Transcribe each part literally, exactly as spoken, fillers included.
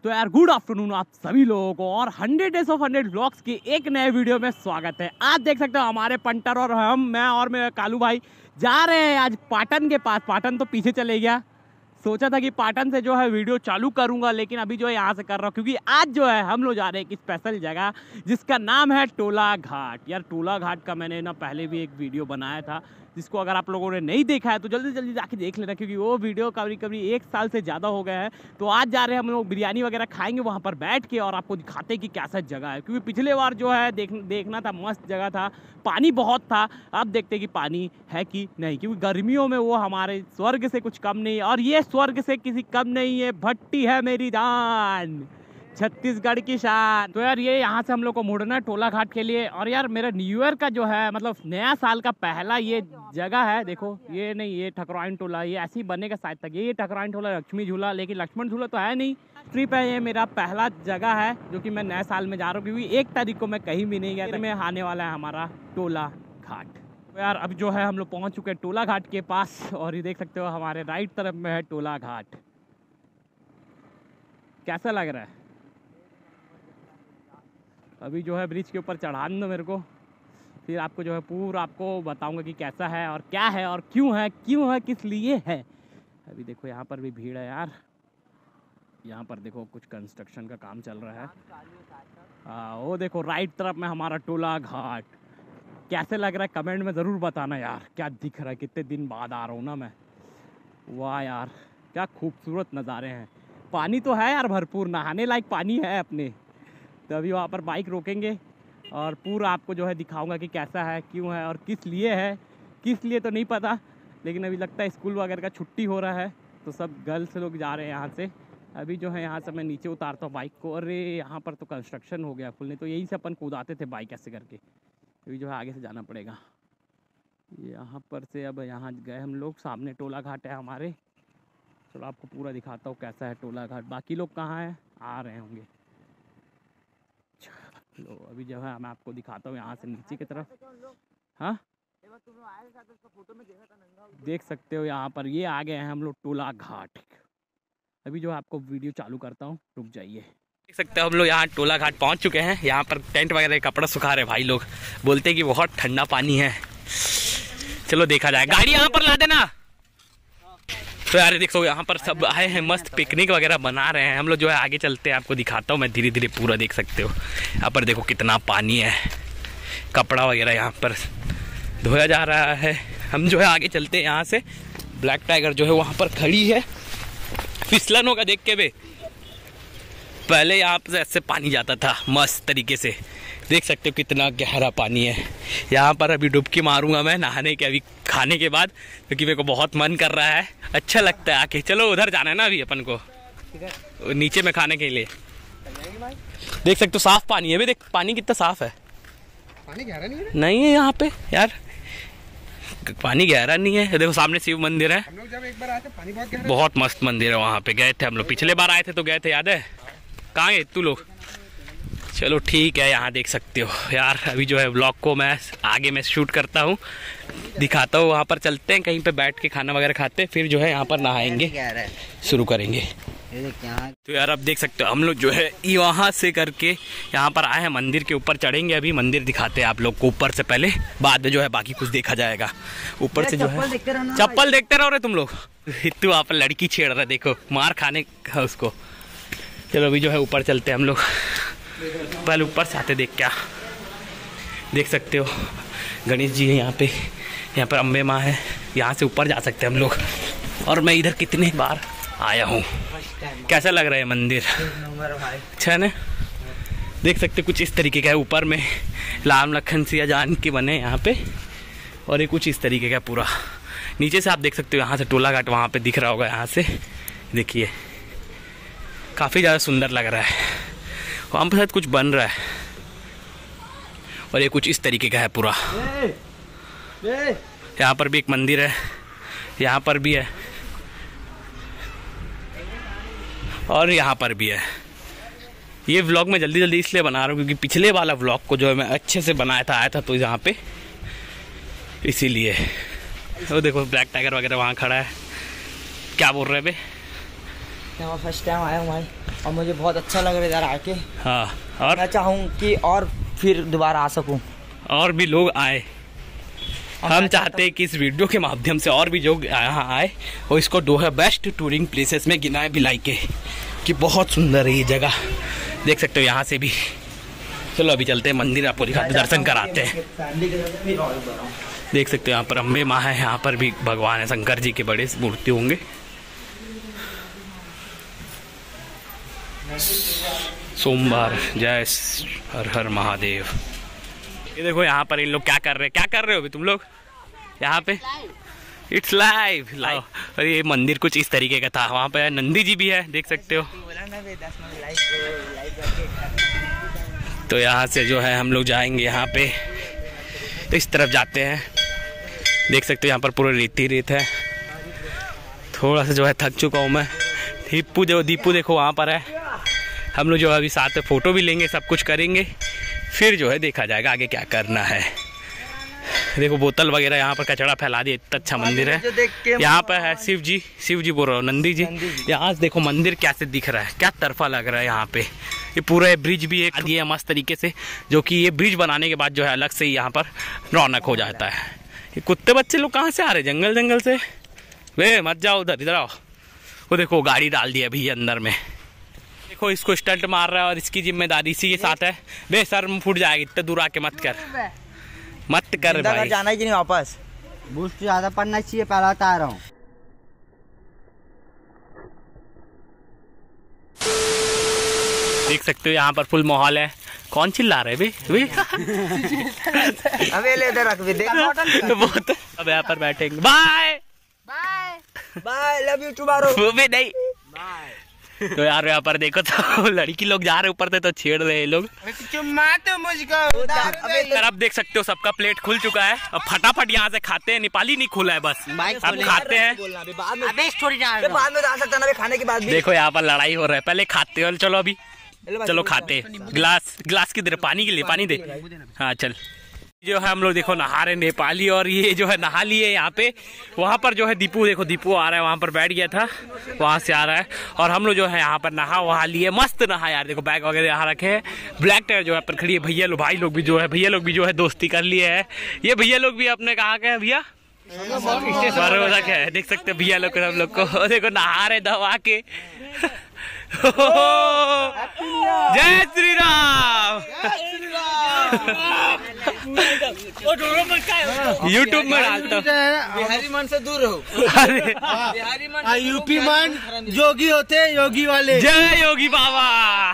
तो यार good afternoon आप सभी लोगों को और hundred days of hundred vlogs की एक नए वीडियो में स्वागत है। आज देख सकते हो हमारे पंटर और हम मैं और मेरे कालू भाई जा रहे हैं आज पाटन के पास। पाटन तो पीछे चले गया, सोचा था कि पाटन से जो है वीडियो चालू करूंगा, लेकिन अभी जो है यहाँ से कर रहा हूँ क्योंकि आज जो है हम लोग जा रहे हैं एक स्पेशल जगह जिसका नाम है टोला घाट। यार टोला घाट का मैंने ना पहले भी एक वीडियो बनाया था, जिसको अगर आप लोगों ने नहीं देखा है तो जल्दी जल्दी जाके देख लेना, क्योंकि वो वीडियो कभी कभी एक साल से ज़्यादा हो गया है। तो आज जा रहे हैं हम लोग, बिरयानी वगैरह खाएंगे वहाँ पर बैठ के और आपको दिखाते कि कैसा जगह है, क्योंकि पिछले बार जो है देख देखना था, मस्त जगह था, पानी बहुत था। अब देखते कि पानी है कि नहीं, क्योंकि गर्मियों में वो हमारे स्वर्ग से कुछ कम नहीं, और ये स्वर्ग से किसी कम नहीं है। भट्टी है मेरी जान, छत्तीसगढ़ की शान। तो यार ये यहाँ से हम लोग को मुड़ना है टोला घाट के लिए। और यार मेरा न्यू ईयर का जो है मतलब नया साल का पहला ये जगह है। देखो ये नहीं, ये ठकुराइन टोला, ये ऐसे ही बनेगा शायद तक। ये ठकुराइन टोला लक्ष्मी झूला, लेकिन लक्ष्मण झूला तो है नहीं। ट्रिप है, ये मेरा पहला जगह है जो कि मैं नए साल में जा रहा हूँ, क्योंकि एक तारीख को मैं कहीं भी नहीं गया था। में आने वाला है हमारा टोला घाट। तो यार अब जो है हम लोग पहुँच चुके हैं टोला घाट के पास, और ये देख सकते हो हमारे राइट तरफ में है टोला घाट। कैसा लग रहा है? अभी जो है ब्रिज के ऊपर चढ़ान दो मेरे को, फिर आपको जो है पूरा आपको बताऊंगा कि कैसा है और क्या है और क्यों है, क्यों है, किस लिए है। अभी देखो यहाँ पर भी भीड़ है यार। यहाँ पर देखो कुछ कंस्ट्रक्शन का काम चल रहा है। हाँ वो देखो राइट तरफ में हमारा टोला घाट। कैसे लग रहा है कमेंट में ज़रूर बताना यार, क्या दिख रहा है। कितने दिन बाद आ रहा हूँ ना मैं। वाह यार क्या खूबसूरत नज़ारे हैं। पानी तो है यार भरपूर, नहाने लायक पानी है अपने। तो अभी वहाँ पर बाइक रोकेंगे और पूरा आपको जो है दिखाऊंगा कि कैसा है, क्यों है और किस लिए है। किस लिए तो नहीं पता, लेकिन अभी लगता है स्कूल वगैरह का छुट्टी हो रहा है तो सब गर्ल्स लोग जा रहे हैं यहाँ से। अभी जो है यहाँ से मैं नीचे उतारता हूँ बाइक को। अरे यहाँ पर तो कंस्ट्रक्शन हो गया फुल, नहीं तो यहीं से अपन कूदाते थे बाइक ऐसे करके। अभी जो है आगे से जाना पड़ेगा यहाँ पर से। अब यहाँ गए हम लोग, सामने टोला घाट है हमारे। चलो आपको पूरा दिखाता हूँ कैसा है टोला घाट। बाकी लोग कहाँ हैं, आ रहे होंगे। लो अभी जो है मैं आपको दिखाता हूँ यहाँ से नीचे की तरफ। हाँ देख सकते हो यहाँ पर ये आ गए हैं हम लोग टोला घाट। अभी जो आपको वीडियो चालू करता हूँ, रुक जाइए। देख सकते हो हम लोग यहाँ टोला घाट पहुँच चुके हैं। यहाँ पर टेंट वगैरह कपड़ा सुखा रहे भाई लोग, बोलते हैं कि बहुत ठंडा पानी है। चलो देखा जाए, गाड़ी यहाँ पर ला देना। तो यार देखो यहाँ पर सब आए हैं, मस्त पिकनिक वगैरह बना रहे हैं। हम लोग जो है आगे चलते हैं, आपको दिखाता हूँ मैं धीरे धीरे पूरा। देख सकते हो यहाँ पर देखो कितना पानी है, कपड़ा वगैरह यहाँ पर धोया जा रहा है। हम जो है आगे चलते हैं यहाँ से। ब्लैक टाइगर जो है वहाँ पर खड़ी है, फिसलन होगा देख के भी। पहले यहाँ पर ऐसे पानी जाता था मस्त तरीके से, देख सकते हो कितना गहरा पानी है। यहाँ पर अभी डुबकी मारूंगा मैं नहाने के, अभी खाने के बाद, क्योंकि मेरे को बहुत मन कर रहा है। अच्छा लगता है आके। चलो उधर जाना है ना अभी अपन को, नीचे में खाने के लिए। देख सकते हो साफ पानी है। अभी देख पानी कितना साफ है। पानी गहरा नहीं है? नहीं है यहाँ पे यार, पानी गहरा नहीं है। देखो सामने शिव मंदिर है। हम लोग जब एक बार आए थे पानी बहुत गहरा, बहुत मस्त मंदिर है। वहाँ पे गए थे हम लोग, पिछले बार आए थे तो गए थे, याद है? कहाँ गए तू लोग? चलो ठीक है, यहाँ देख सकते हो यार। अभी जो है व्लॉग को मैं आगे में शूट करता हूँ, दिखाता हूँ। वहाँ पर चलते हैं, कहीं पे बैठ के खाना वगैरह खाते हैं, फिर जो है यहाँ पर नहाएंगे, शुरू करेंगे। तो यार अब देख सकते हो हम लोग जो है वहाँ से करके यहाँ पर आए हैं, मंदिर के ऊपर चढ़ेंगे। अभी मंदिर दिखाते हैं आप लोग को ऊपर से पहले, बाद में जो है बाकी कुछ देखा जाएगा। ऊपर से जो है चप्पल देखते रहो रे तुम लोग। इतनी वहाँ पर लड़की छेड़ रहा, देखो मार खाने का उसको। चलो अभी जो है ऊपर चलते हैं हम लोग। पहले ऊपर से आते, देख क्या देख सकते हो गणेश जी है यहाँ पे, यहाँ पर अम्बे माँ है। यहाँ से ऊपर जा सकते हैं हम लोग। और मैं इधर कितने बार आया हूँ। कैसा लग रहा है मंदिर? अच्छा ना, देख सकते कुछ इस तरीके का है। ऊपर में राम लखन सिया जान के बने यहाँ पे, और ये कुछ इस तरीके का पूरा। नीचे से आप देख सकते हो यहाँ से टोला घाट वहाँ पे दिख रहा होगा। यहाँ से देखिए काफ़ी ज़्यादा सुंदर लग रहा है। वहाँ पर शायद कुछ बन रहा है, और ये कुछ इस तरीके का है पूरा। यहाँ पर भी एक मंदिर है, यहाँ पर भी है, और यहाँ पर भी है। ये व्लॉग मैं जल्दी जल्दी इसलिए बना रहा हूँ क्योंकि पिछले वाला व्लॉग को जो है मैं अच्छे से बनाया था, आया था तो यहाँ पे, इसीलिए। तो देखो ब्लैक टाइगर वगैरह वहाँ खड़ा है। क्या बोल रहे हैं बे? सकते हैं, फर्स्ट टाइम आया हूँ भाई और मुझे बहुत अच्छा लग रहा है इधर आके। हाँ, और मैं चाहूँ कि और फिर दोबारा आ सकूँ और भी लोग आए। हम चाहते हैं कि इस वीडियो के माध्यम से और भी लोग यहाँ आए और इसको दो है बेस्ट टूरिंग प्लेसेस में गिनाए भिलाई के कि बहुत सुंदर है ये जगह। देख सकते हो यहाँ से भी। चलो अभी चलते हैं मंदिर, आपको दिखाते दर्शन कराते हैं। देख सकते हो यहाँ पर अम्बे माँ है, यहाँ पर भी भगवान है, शंकर जी के बड़े मूर्ति होंगे। सोमवार, जय हर हर महादेव। ये देखो यहाँ पर इन लोग क्या कर रहे हैं, क्या कर रहे हो अभी तुम लोग यहाँ पे? It's live live. और ये मंदिर कुछ इस तरीके का था। वहाँ पे नंदी जी भी है, देख सकते हो। तो यहाँ से जो है हम लोग जाएंगे यहाँ पे, तो इस तरफ जाते हैं। देख सकते हो यहाँ पर पूरा रेती रेत है। थोड़ा सा जो है थक चुका हूँ मैं। दीपू जो दीपू देखो वहाँ पर है। हम लोग जो है अभी साथ में फ़ोटो भी लेंगे, सब कुछ करेंगे, फिर जो है देखा जाएगा आगे क्या करना है। देखो बोतल वगैरह यहाँ पर कचरा फैला दिया। इतना अच्छा मंदिर है। यहाँ पर है शिव जी, शिव जी बोल रहा हूँ, नंदी जी। यहाँ से देखो मंदिर कैसे दिख रहा है, क्या तरफा लग रहा है यहाँ पे। ये पूरा ब्रिज भी एक दिया मस्त तरीके से, जो कि ये ब्रिज बनाने के बाद जो है अलग से ही यहाँ पर रौनक हो जाता है। ये कुत्ते बच्चे लोग कहाँ से आ रहे, जंगल जंगल से? वे मत जाओ उधर, इधर आओ। वो देखो गाड़ी डाल दी अभी अंदर में। देखो इसको स्टंट मार रहा है और इसकी जिम्मेदारी इसी के साथ है। वे सर फूट जाएगी, इतना दूर आके मत कर, मत कर भाई। जाना है कि नहीं वापस? बूस्ट ज्यादा पड़ना चाहिए, पहला बता रहा हूँ। देख सकते हो यहाँ पर फुल माहौल है। कौन चिल्ला रहे बे? अबे ले इधर रख भी दे। बहुत अब यहाँ पर बैठेंगे। Bye bye bye, love you tomorrow. वो भी नहीं बाय। तो यार यहाँ पर देखो तो लड़की लोग जा रहे ऊपर से, तो छेड़ रहे हैं लोग। तो मुझको अब देख सकते हो सबका प्लेट खुल चुका है। अब फटाफट यहाँ से खाते हैं। नेपाली नहीं खुला है बस, अब खाते हैं। बाद में आ सकता है खाने के बाद भी। देखो यहाँ पर लड़ाई हो रहा है, पहले खाते हो। चलो अभी चलो खाते। गिलास गिलास की दे, पानी के लिए पानी दे। हाँ चल। जो है हम लोग देखो नहा रहे नेपाली, और ये जो है नहा लिए यहाँ पे। वहाँ पर जो है दीपू, देखो दीपू आ रहा है, वहाँ पर बैठ गया था, वहाँ से आ रहा है। और हम लोग जो है यहाँ पर नहा वहा लिए, मस्त नहा यार। देखो बैग वगैरह यहाँ रखे हैं। ब्लैक टायर जो है पर खड़ी है। भैया लोग, भाई लोग भी जो है, भैया लोग भी जो है दोस्ती कर लिए है। ये भैया लोग भी अपने कहाँ के हैं भैया? है। देख सकते भैया लोग हम लोग को देखो नहा रहे दवा के। जय श्री राम। यूट्यूब में डालता हूँ। बिहारी मन से दूर रहो। अरे बिहारी मन, यूपी मन योगी होते, योगी वाले। जय योगी बाबा।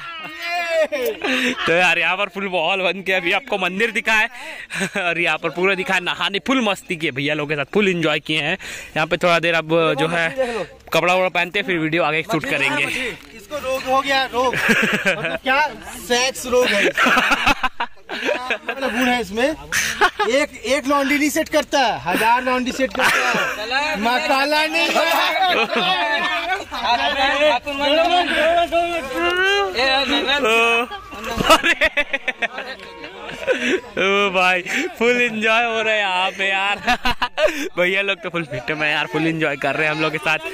तो यार यहाँ पर फुल माहौल बन के अभी आपको मंदिर दिखा है, और यहाँ पर पूरा दिखा है। नहाने फुल मस्ती किए भैया लोग के साथ, फुल एंजॉय किए हैं। यहाँ पे थोड़ा देर अब जो है कपड़ा वपड़ा पहनते हैं, फिर वीडियो आगे शूट करेंगे। इसको रोग हो गया, रोग मतलब क्या? सेक्स रोग है। मतलब गुण है इसमें। एक एक लॉन्ड्री नहीं सेट करता, हजार लॉन्ड्री सेट करता है। मकाला नहीं ओ भाई फुल एंजॉय हो रहा है यहाँ पे यार। भैया लोग तो फुल फिट में यार, फुल एंजॉय कर रहे हैं हम लोग के साथ।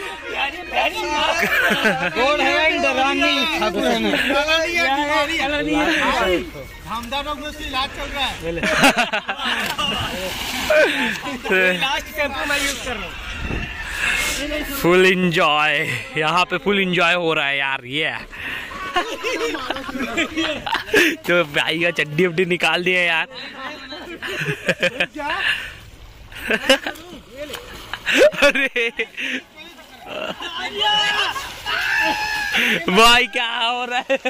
इलाज चल रहा है। फुल एंजॉय यहाँ पे, फुल एंजॉय हो रहा है यार। ये तो भाई का चड्डी उड्डी निकाल दिए यार। अरे भाई क्या हो रहा है?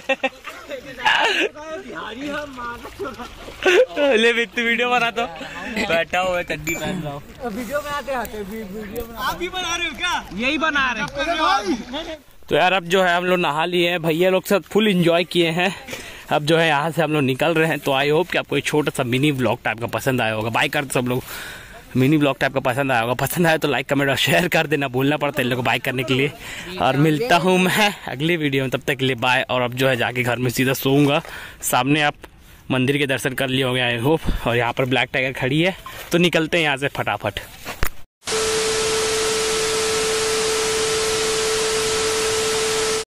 ले वीडियो बना तो बैठा हुआ है, चड्डी पहन रहा हूँ। वीडियो बनाते हैं, वीडियो आप भी बना रहे हो क्या? यही बना रहे हैं। तो यार अब जो है हम लोग नहा लिए हैं, भैया लोग सब फुल एंजॉय किए हैं। अब जो है यहाँ से हम लोग निकल रहे हैं। तो आई होप कि आपको एक छोटा सा मिनी ब्लॉग टाइप का पसंद आया होगा। बाय कर सब लोग, मिनी ब्लॉग टाइप का पसंद आया होगा। पसंद आया तो लाइक कमेंट और शेयर कर देना, भूलना पड़ता है इन लोग को बाय करने के लिए। और मिलता हूँ मैं अगली वीडियो में, तब तक के लिए बाय। और अब जो है जाके घर में सीधा सोऊंगा। सामने आप मंदिर के दर्शन कर लिए होंगे आई होप। और यहाँ पर ब्लैक टाइगर खड़ी है, तो निकलते हैं यहाँ से फटाफट।